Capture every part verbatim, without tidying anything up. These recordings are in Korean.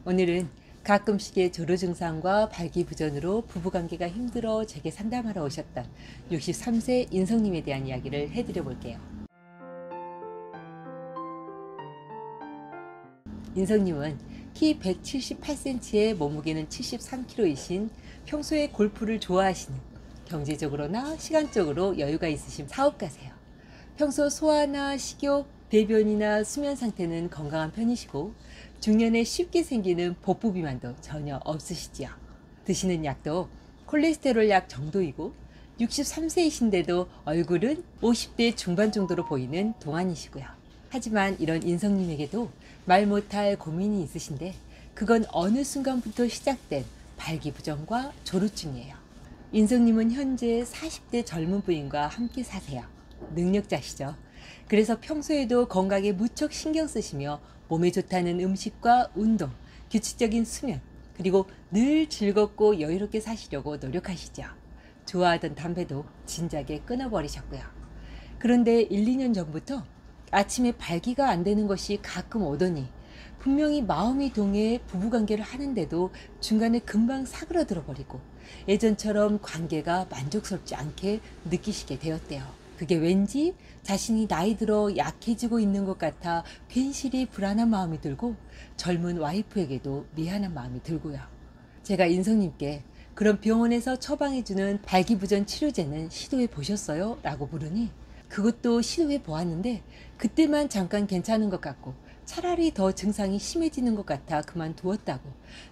오늘은 가끔씩의 조루 증상과 발기부전으로 부부관계가 힘들어 제게 상담하러 오셨던 육십삼 세 인성님에 대한 이야기를 해드려 볼게요. 인성님은 키 백칠십팔 센티미터에 몸무게는 칠십삼 킬로그램이신 평소에 골프를 좋아하시는, 경제적으로나 시간적으로 여유가 있으신 사업가세요. 평소 소화나 식욕, 배변이나 수면 상태는 건강한 편이시고 중년에 쉽게 생기는 복부 비만도 전혀 없으시지요. 드시는 약도 콜레스테롤 약 정도이고 육십삼 세이신데도 얼굴은 오십 대 중반 정도로 보이는 동안이시고요. 하지만 이런 인성님에게도 말 못할 고민이 있으신데 그건 어느 순간부터 시작된 발기부전과 조루증이에요. 인성님은 현재 사십 대 젊은 부인과 함께 사세요. 능력자시죠. 그래서 평소에도 건강에 무척 신경 쓰시며 몸에 좋다는 음식과 운동, 규칙적인 수면, 그리고 늘 즐겁고 여유롭게 사시려고 노력하시죠. 좋아하던 담배도 진작에 끊어버리셨고요. 그런데 일, 이 년 전부터 아침에 발기가 안 되는 것이 가끔 오더니 분명히 마음이 동해 부부관계를 하는데도 중간에 금방 사그러들어 버리고 예전처럼 관계가 만족스럽지 않게 느끼시게 되었대요. 그게 왠지 자신이 나이 들어 약해지고 있는 것 같아 괜시리 불안한 마음이 들고 젊은 와이프에게도 미안한 마음이 들고요. 제가 인성님께 그럼 병원에서 처방해주는 발기부전 치료제는 시도해 보셨어요? 라고 물으니 그것도 시도해 보았는데 그때만 잠깐 괜찮은 것 같고 차라리 더 증상이 심해지는 것 같아 그만두었다고,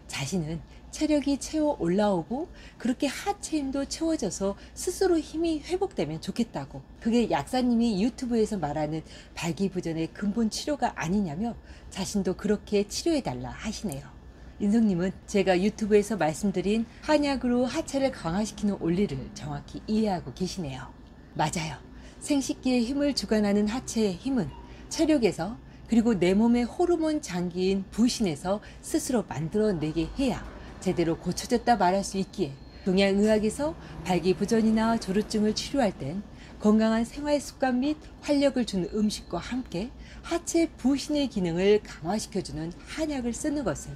자신은 체력이 채워 올라오고 그렇게 하체 힘도 채워져서 스스로 힘이 회복되면 좋겠다고, 그게 약사님이 유튜브에서 말하는 발기부전의 근본 치료가 아니냐며 자신도 그렇게 치료해달라 하시네요. 인성님은 제가 유튜브에서 말씀드린 한약으로 하체를 강화시키는 원리를 정확히 이해하고 계시네요. 맞아요. 생식기의 힘을 주관하는 하체의 힘은 체력에서, 그리고 내 몸의 호르몬 장기인 부신에서 스스로 만들어내게 해야 제대로 고쳐졌다 말할 수 있기에 동양의학에서 발기부전이나 조루증을 치료할 땐 건강한 생활 습관 및 활력을 주는 음식과 함께 하체 부신의 기능을 강화시켜주는 한약을 쓰는 것을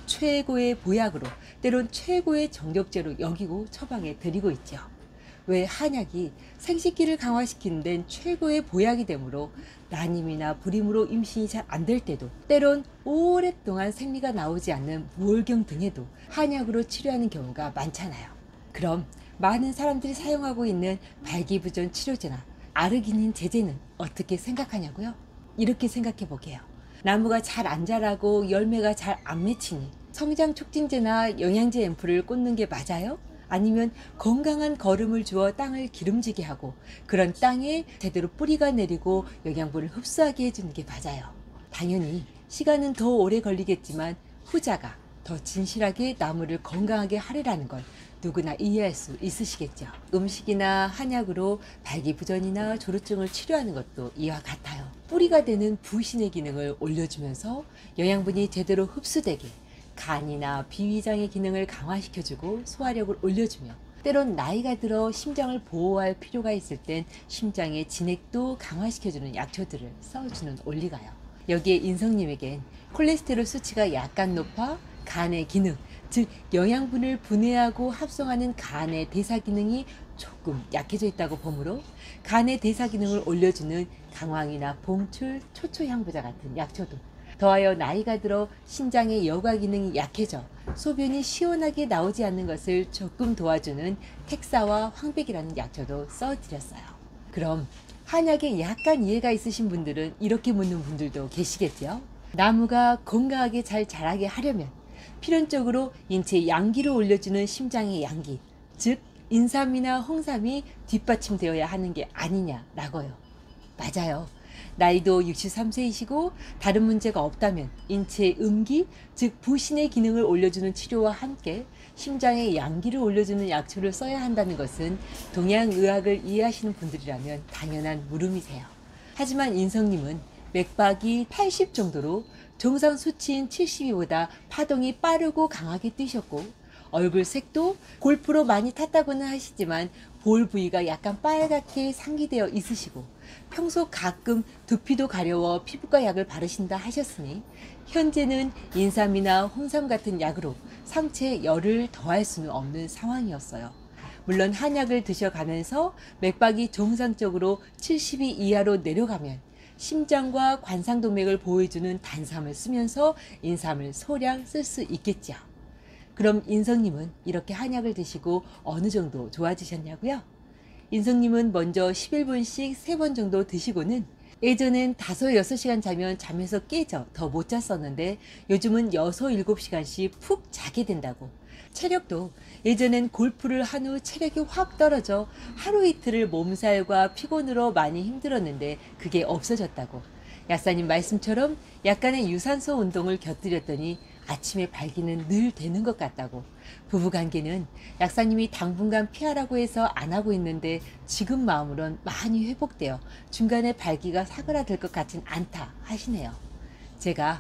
최고의 보약으로, 때론 최고의 정력제로 여기고 처방해 드리고 있죠. 왜 한약이 생식기를 강화시키는 데는 최고의 보약이 되므로 난임이나 불임으로 임신이 잘 안 될 때도, 때론 오랫동안 생리가 나오지 않는 무월경 등에도 한약으로 치료하는 경우가 많잖아요. 그럼 많은 사람들이 사용하고 있는 발기부전 치료제나 아르기닌 제제는 어떻게 생각하냐고요? 이렇게 생각해 보게요. 나무가 잘 안 자라고 열매가 잘 안 맺히니 성장 촉진제나 영양제 앰플을 꽂는 게 맞아요? 아니면 건강한 거름을 주어 땅을 기름지게 하고 그런 땅에 제대로 뿌리가 내리고 영양분을 흡수하게 해주는 게 맞아요. 당연히 시간은 더 오래 걸리겠지만 후자가 더 진실하게 나무를 건강하게 하리라는 걸 누구나 이해할 수 있으시겠죠. 음식이나 한약으로 발기부전이나 조루증을 치료하는 것도 이와 같아요. 뿌리가 되는 부신의 기능을 올려주면서 영양분이 제대로 흡수되게 간이나 비위장의 기능을 강화시켜주고 소화력을 올려주며, 때론 나이가 들어 심장을 보호할 필요가 있을 땐 심장의 진액도 강화시켜주는 약초들을 써주는 원리가요. 여기에 인성님에겐 콜레스테롤 수치가 약간 높아 간의 기능, 즉 영양분을 분해하고 합성하는 간의 대사 기능이 조금 약해져 있다고 보므로 간의 대사 기능을 올려주는 강황이나 봉출, 초초향부자 같은 약초도, 더하여 나이가 들어 신장의 여과 기능이 약해져 소변이 시원하게 나오지 않는 것을 조금 도와주는 택사와 황백이라는 약초도 써드렸어요. 그럼 한약에 약간 이해가 있으신 분들은 이렇게 묻는 분들도 계시겠죠? 나무가 건강하게 잘 자라게 하려면 필연적으로 인체 양기를 올려주는 심장의 양기, 즉 인삼이나 홍삼이 뒷받침되어야 하는 게 아니냐라고요. 맞아요. 나이도 육십삼 세이시고 다른 문제가 없다면 인체의 음기, 즉 부신의 기능을 올려주는 치료와 함께 심장의 양기를 올려주는 약초를 써야 한다는 것은 동양의학을 이해하시는 분들이라면 당연한 물음이세요. 하지만 인성님은 맥박이 팔십 정도로 정상 수치인 칠십이보다 파동이 빠르고 강하게 뛰셨고 얼굴 색도 골프로 많이 탔다고는 하시지만 볼 부위가 약간 빨갛게 상기되어 있으시고 평소 가끔 두피도 가려워 피부과 약을 바르신다 하셨으니 현재는 인삼이나 홍삼 같은 약으로 상체에 열을 더할 수는 없는 상황이었어요. 물론 한약을 드셔가면서 맥박이 정상적으로 칠십이 이하로 내려가면 심장과 관상동맥을 보호해주는 단삼을 쓰면서 인삼을 소량 쓸 수 있겠죠. 그럼 인성님은 이렇게 한약을 드시고 어느 정도 좋아지셨냐고요? 인성님은 먼저 십일 분씩 세 번 정도 드시고는 예전엔 다섯, 여섯 시간 자면 잠에서 깨져 더 못 잤었는데 요즘은 여섯, 일곱 시간씩 푹 자게 된다고. 체력도 예전엔 골프를 한 후 체력이 확 떨어져 하루 이틀을 몸살과 피곤으로 많이 힘들었는데 그게 없어졌다고. 약사님 말씀처럼 약간의 유산소 운동을 곁들였더니 아침에 발기는 늘 되는 것 같다고. 부부관계는 약사님이 당분간 피하라고 해서 안 하고 있는데 지금 마음으론 많이 회복되어 중간에 발기가 사그라들 것 같진 않다 하시네요. 제가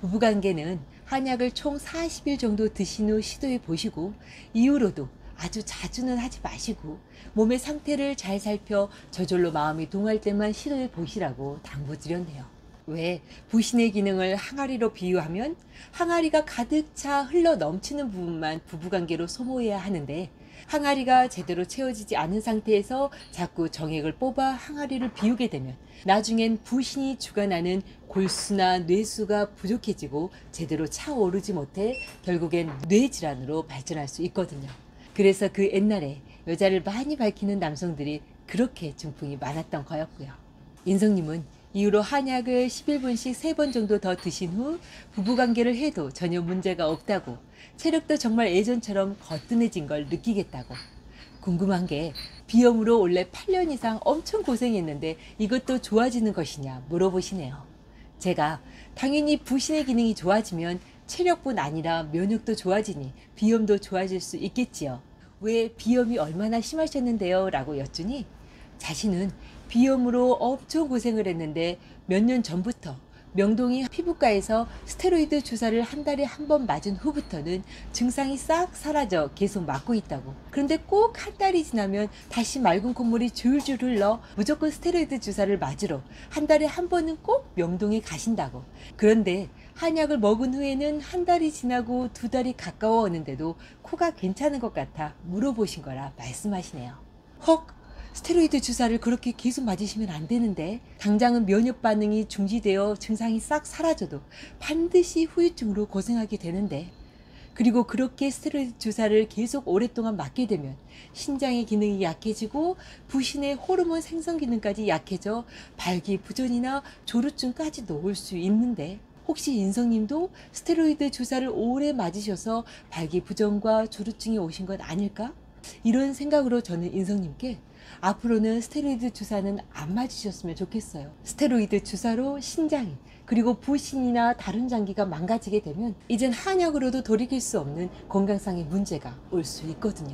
부부관계는 한약을 총 사십 일 정도 드신 후 시도해 보시고 이후로도 아주 자주는 하지 마시고 몸의 상태를 잘 살펴 저절로 마음이 동할 때만 시도해 보시라고 당부드렸네요. 왜 부신의 기능을 항아리로 비유하면 항아리가 가득 차 흘러 넘치는 부분만 부부관계로 소모해야 하는데 항아리가 제대로 채워지지 않은 상태에서 자꾸 정액을 뽑아 항아리를 비우게 되면 나중엔 부신이 주관하는 골수나 뇌수가 부족해지고 제대로 차오르지 못해 결국엔 뇌질환으로 발전할 수 있거든요. 그래서 그 옛날에 여자를 많이 밝히는 남성들이 그렇게 중풍이 많았던 거였고요. 인성님은 이후로 한약을 십일 분씩 세 번 정도 더 드신 후 부부관계를 해도 전혀 문제가 없다고, 체력도 정말 예전처럼 거뜬해진 걸 느끼겠다고. 궁금한 게 비염으로 원래 팔 년 이상 엄청 고생했는데 이것도 좋아지는 것이냐 물어보시네요. 제가 당연히 부신의 기능이 좋아지면 체력뿐 아니라 면역도 좋아지니 비염도 좋아질 수 있겠지요. 왜 비염이 얼마나 심하셨는데요? 라고 여쭈니 자신은 비염으로 엄청 고생을 했는데 몇 년 전부터 명동이 피부과에서 스테로이드 주사를 한 달에 한 번 맞은 후부터는 증상이 싹 사라져 계속 맞고 있다고. 그런데 꼭 한 달이 지나면 다시 맑은 콧물이 줄줄 흘러 무조건 스테로이드 주사를 맞으러 한 달에 한 번은 꼭 명동에 가신다고. 그런데 한약을 먹은 후에는 한 달이 지나고 두 달이 가까워 오는데도 코가 괜찮은 것 같아 물어보신 거라 말씀하시네요. 헉! 스테로이드 주사를 그렇게 계속 맞으시면 안 되는데 당장은 면역 반응이 중지되어 증상이 싹 사라져도 반드시 후유증으로 고생하게 되는데, 그리고 그렇게 스테로이드 주사를 계속 오랫동안 맞게 되면 신장의 기능이 약해지고 부신의 호르몬 생성 기능까지 약해져 발기부전이나 조루증까지도 올 수 있는데, 혹시 인성님도 스테로이드 주사를 오래 맞으셔서 발기부전과 조루증이 오신 건 아닐까? 이런 생각으로 저는 인성님께 앞으로는 스테로이드 주사는 안 맞으셨으면 좋겠어요. 스테로이드 주사로 신장이 그리고 부신이나 다른 장기가 망가지게 되면 이젠 한약으로도 돌이킬 수 없는 건강상의 문제가 올 수 있거든요.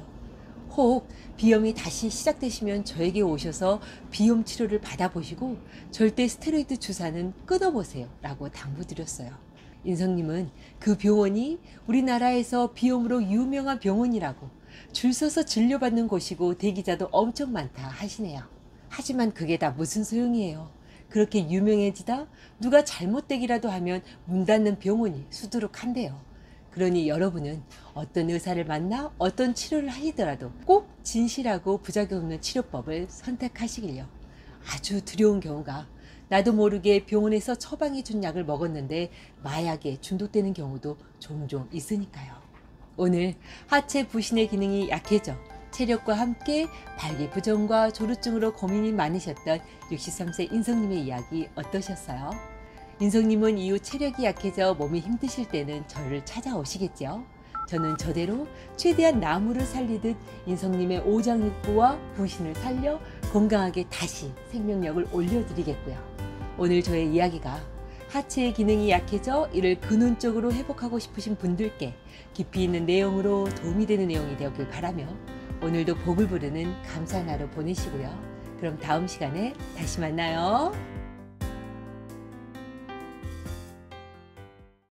혹 비염이 다시 시작되시면 저에게 오셔서 비염 치료를 받아보시고 절대 스테로이드 주사는 끊어보세요 라고 당부드렸어요. 인성님은 그 병원이 우리나라에서 비염으로 유명한 병원이라고, 줄 서서 진료받는 곳이고 대기자도 엄청 많다 하시네요. 하지만 그게 다 무슨 소용이에요. 그렇게 유명해지다 누가 잘못되기라도 하면 문 닫는 병원이 수두룩한데요. 그러니 여러분은 어떤 의사를 만나 어떤 치료를 하시더라도 꼭 진실하고 부작용 없는 치료법을 선택하시길요. 아주 두려운 경우가 나도 모르게 병원에서 처방해 준 약을 먹었는데 마약에 중독되는 경우도 종종 있으니까요. 오늘 하체 부신의 기능이 약해져 체력과 함께 발기부전과 조루증으로 고민이 많으셨던 육십삼 세 인성님의 이야기 어떠셨어요? 인성님은 이후 체력이 약해져 몸이 힘드실 때는 저를 찾아오시겠죠? 저는 저대로 최대한 나무를 살리듯 인성님의 오장육부와 부신을 살려 건강하게 다시 생명력을 올려드리겠고요. 오늘 저의 이야기가 하체의 기능이 약해져 이를 근원적으로 회복하고 싶으신 분들께 깊이 있는 내용으로 도움이 되는 내용이 되었길 바라며 오늘도 복을 부르는 감사한 하루 보내시고요. 그럼 다음 시간에 다시 만나요.